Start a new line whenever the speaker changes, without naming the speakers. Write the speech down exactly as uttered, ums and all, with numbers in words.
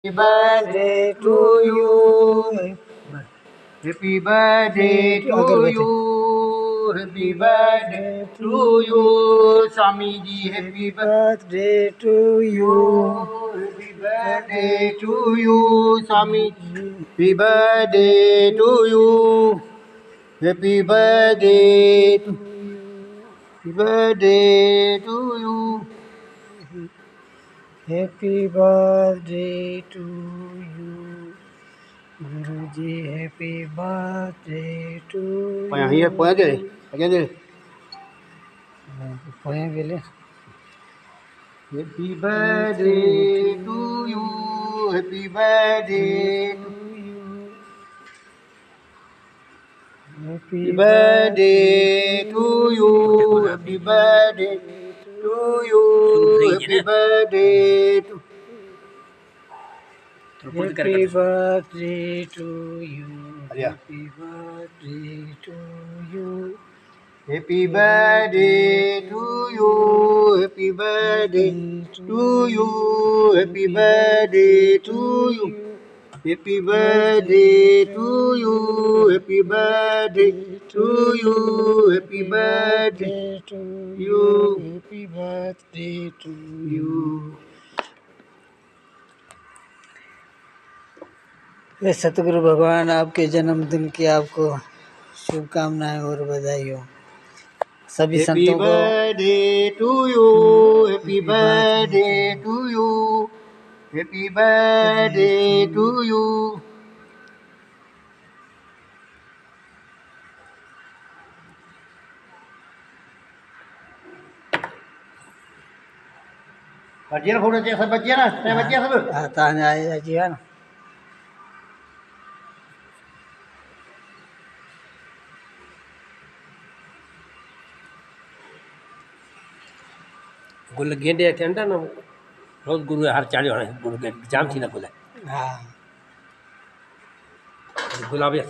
birthday to you. Happy birthday to you. Happy birthday to you. Swami ji, happy birthday to you. Happy birthday to you. Swami ji, happy birthday to you. Happy birthday to you. Happy birthday to you. Happy birthday to you. Guruji, happy birthday to you. Poya here, poya there. Again there. Poya gele. Happy birthday to you. Happy birthday to you. Happy birthday to you. Happy birthday to you. Happy birthday to Happy birthday to you. Happy birthday to you. Happy birthday to you. Happy birthday to you. Happy birthday to you. Happy birthday to you. Happy birthday to you. Happy birthday to you. Happy birthday to you. ये सतगुरु भगवान आपके जन्मदिन की आपको शुभकामनाएं और बधाई हो। सभी संतों को happy birthday to you. Happy birthday to you. Happy birthday to you. बच्चे फोटो चाहिए सब बच्चे ना सब बच्चे सब हां ताने आए जी है ना गुल गेंडे थे ना रोज गुरु हर चाली गुरु जाम थी ना गुल हाँ गुलाबी